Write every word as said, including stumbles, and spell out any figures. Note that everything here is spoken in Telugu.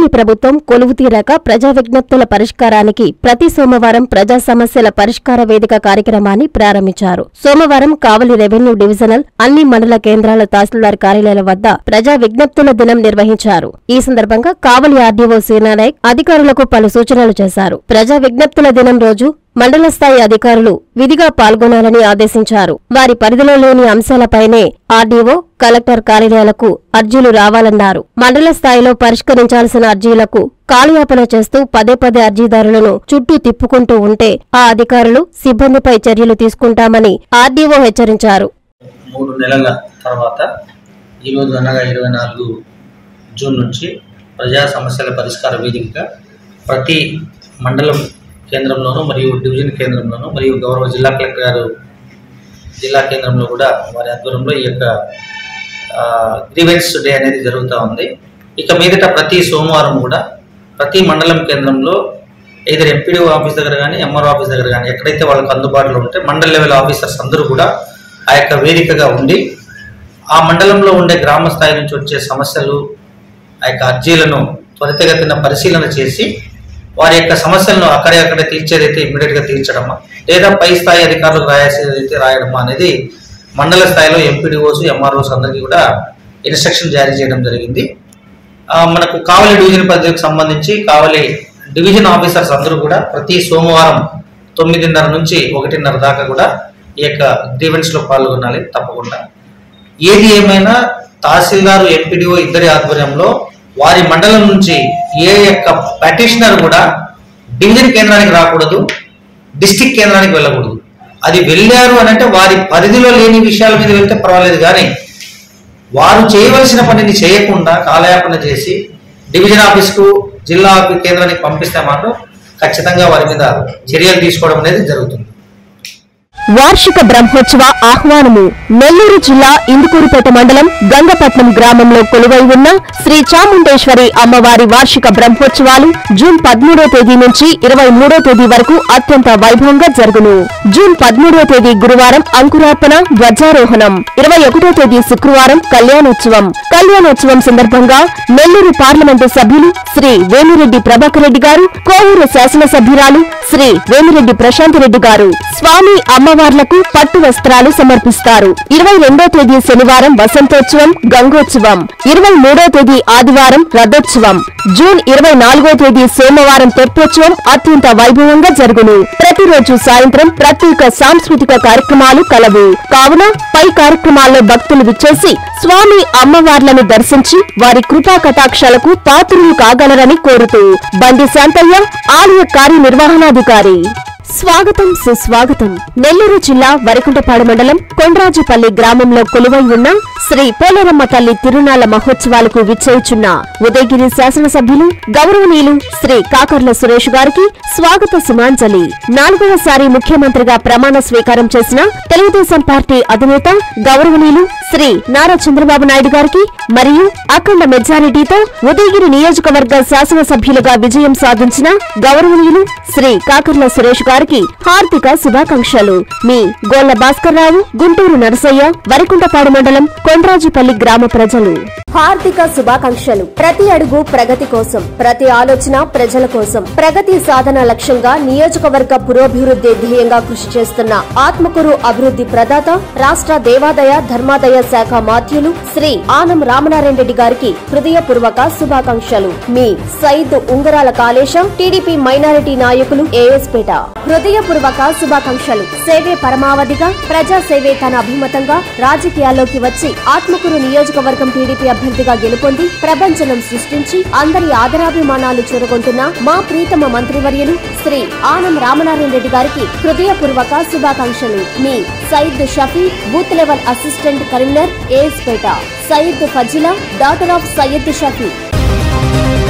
కూటమి ప్రభుత్వం కొలువు తీరాక ప్రజా విజ్ఞప్తుల పరిష్కారానికి ప్రతి సోమవారం ప్రజా సమస్యల పరిష్కార వేదిక కార్యక్రమాన్ని ప్రారంభించారు. సోమవారం కావలి రెవెన్యూ డివిజనల్ అన్ని మండల కేంద్రాల తహసీల్దార్ కార్యాలయాల వద్ద ప్రజా విజ్ఞప్తుల దినం నిర్వహించారు. ఈ సందర్భంగా కావలి ఆర్డీఓ సీనానాయక్ అధికారులకు పలు సూచనలు చేశారు. ప్రజా విజ్ఞప్తుల దినం రోజు మండల స్థాయి అధికారులు విధిగా పాల్గొనాలని ఆదేశించారు. వారి పరిధిలో లేని అంశాలపైనే ఆర్డీఓ, కలెక్టర్ కార్యాలయాలకు అర్జీలు రావాలన్నారు. మండల స్థాయిలో పరిష్కరించాల్సిన అర్జీలకు కాలయాపన చేస్తూ పదే పదే అర్జీదారులను చుట్టూ తిప్పుకుంటూ ఉంటే ఆ అధికారులు సిబ్బందిపై చర్యలు తీసుకుంటామని ఆర్డీఓ హెచ్చరించారు. మూడు నెలల తర్వాత ఈరోజు అనగా ఇరవై నాలుగు జూన్ నుంచి ప్రజా సమస్యల పరిష్కార వేదికగా ప్రతి మండలం కేంద్రంలోనూ మరియు డివిజన్ కేంద్రంలోనూ మరియు గౌరవ జిల్లా కలెక్టర్ గారు జిల్లా కేంద్రంలో కూడా వారి ఆధ్వర్యంలో ఈ యొక్క గ్రీవెన్స్ డే అనేది జరుగుతూ ఉంది. ఇక మీదట ప్రతి సోమవారం కూడా ప్రతి మండలం కేంద్రంలో ఏదైనా ఎంపీడీఓ ఆఫీస్ దగ్గర కానీ ఎంఆర్ఓ ఆఫీస్ దగ్గర కానీ ఎక్కడైతే వాళ్ళకి అందుబాటులో ఉంటే మండల లెవెల్ ఆఫీసర్స్ అందరూ కూడా ఆ యొక్క వేదికగా ఉండి ఆ మండలంలో ఉండే గ్రామ స్థాయి నుంచి వచ్చే సమస్యలు ఆ యొక్క అర్జీలను త్వరితగతిన పరిశీలన చేసి వారి యొక్క సమస్యలను అక్కడే అక్కడే తీర్చేదైతే ఇమ్మీడియట్గా తీర్చడమా లేదా పై స్థాయి అధికారులకు రాయాల్సేదైతే రాయడమా అనేది మండల స్థాయిలో ఎంపీడీఓస్ ఎంఆర్ఓస్ అందరికీ కూడా ఇన్స్ట్రక్షన్ జారీ చేయడం జరిగింది. మనకు కావలి డివిజన్ పరిధికి సంబంధించి కావలి డివిజన్ ఆఫీసర్స్ అందరూ కూడా ప్రతి సోమవారం తొమ్మిదిన్నర నుంచి ఒకటిన్నర దాకా కూడా ఈ యొక్క గ్రీవెన్స్లో పాల్గొనాలి తప్పకుండా. ఏది ఏమైనా తహసీల్దారు ఎంపీడీఓ ఇద్దరి ఆధ్వర్యంలో వారి మండలం నుంచి ఏ యొక్క పిటిషనర్ కూడా డివిజన్ కేంద్రానికి రాకూడదు, డిస్టిక్ కేంద్రానికి వెళ్ళకూడదు. అది వెళ్ళారు అని అంటే వారి పరిధిలో లేని విషయాల మీద వెళ్తే పర్వాలేదు, కానీ వారు చేయవలసిన పనిని చేయకుండా కాలయాపన చేసి డివిజన్ ఆఫీస్కు జిల్లా ఆఫీస్ కేంద్రానికి పంపిస్తే మాత్రం ఖచ్చితంగా వారి మీద చర్యలు తీసుకోవడం అనేది జరుగుతుంది. వార్షిక బ్రహ్మోత్సవ ఆహ్వానము. నెల్లూరు జిల్లా ఇందుకూరుపేట మండలం గంగపట్నం గ్రామంలో కొలువై ఉన్న శ్రీ చాముండేశ్వరి అమ్మవారి వార్షిక బ్రహ్మోత్సవాలు జూన్ పదమూడో తేదీ నుంచి ఇరవై మూడో తేదీ వరకు అత్యంత వైభవంగా జరుగును. జూన్ పదమూడో తేదీ గురువారం అంకురార్పణ, ధ్వజారోహణం. ఇరవై ఒకటో తేదీ శుక్రవారం కళ్యాణోత్సవం. కళ్యాణోత్సవం సందర్భంగా నెల్లూరు పార్లమెంటు సభ్యులు శ్రీ వేమిరెడ్డి ప్రభాకర్ రెడ్డి గారు, కోవూరు శాసనసభ్యురాలు శ్రీ వేమిరెడ్డి ప్రశాంత్ రెడ్డి గారు స్వామి అమ్మవార్లకు పట్టు వస్త్రాలు సమర్పిస్తారు. ఇరవై రెండో తేదీ శనివారం వసంతోత్సవం, గంగోత్సవం. ఇరవై మూడో తేదీ ఆదివారం రథోత్సవం. జూన్ ఇరవై నాలుగో తేదీ సోమవారం తెప్పోత్సవం అత్యంత వైభవంగా జరుగును. ప్రతిరోజు సాయంత్రం ప్రత్యేక సాంస్కృతిక కార్యక్రమాలు కలవు. కావున పై కార్యక్రమాల్లో భక్తులు విచ్చేసి స్వామి అమ్మవార్లను దర్శించి వారి కృపా కటాక్షాలకు పాత్రులు కాగలరని కోరుతూ బండి శాంతయ్య, ఆలయ కార్యనిర్వహణాధికారి. స్వాగతం సుస్వాగతం. నెల్లూరు జిల్లా వరికుంటపాడు మండలం కొండ్రాజుపల్లి గ్రామంలో కొలువై ఉన్న శ్రీ పోలేరమ్మ తల్లి తిరునాళ్ల మహోత్సవాలకు విచ్చేయుచున్న ఉదయగిరి శాసనసభ్యులు గౌరవనీయులు శ్రీ కాకర్ల సురేష్ గారికి స్వాగత సుమాంజలి. నాలుగవసారి ముఖ్యమంత్రిగా ప్రమాణ స్వీకారం చేసిన తెలుగుదేశం పార్టీ అధినేత గౌరవనీయులు శ్రీ నారా చంద్రబాబు నాయుడు గారికి మరియు అఖండ మెజారిటీతో ఉదయగిరి నియోజకవర్గ శాసనసభ్యులుగా విజయం సాధించిన గౌరవనీయులు శ్రీ కాకర్ల సురేష్ గారికి హార్దిక శుభాకాంక్షలు. మీ గోళ్ల భాస్కర్ రావు, గుంటూరు నరసయ్య, వరికుంటపాడు మండలం కొండ్రాజుపల్లి గ్రామ ప్రజలు. హార్దిక శుభాకాంక్షలు. ప్రతి అడుగు ప్రగతి కోసం, ప్రతి ఆలోచన ప్రజల కోసం, ప్రగతి సాధన లక్ష్యంగా నియోజకవర్గ పురోభివృద్ధి ధ్యేయంగా కృషి చేస్తున్న ఆత్మకూరు అభివృద్ధి ప్రదాత రాష్ట్ర దేవాదాయ ధర్మాదాయ శాఖ మాధ్యులు శ్రీ ఆనం రామనారాయణ రెడ్డి గారికి హృదయపూర్వక శుభాకాంక్షలు. మీ సయీద్ ఉంగరాల కాళేశం, టీడీపీ మైనారిటీ నాయకులు, ఏఎస్పేట. హృదయపూర్వక శుభాకాంక్షలు. సేవే పరమావధిగా, ప్రజా సేవే తన అభిమతంగా రాజకీయాల్లోకి వచ్చి ఆత్మకూరు నియోజకవర్గం టీడీపీ అభ్యర్థిగా గెలుపొంది ప్రపంచనం సృష్టించి అందరి ఆదరాభిమానాలు చూరగొంటున్న మా ప్రీతమ మంత్రివర్యులు శ్రీ ఆనం రామనారాయణ రెడ్డి గారికి హృదయపూర్వక శుభాకాంక్షలు. మీ Syed Shafi, booth level assistant Karimnagar, ఏఎస్పేట. Syed Fazila, daughter of Syed Shafi.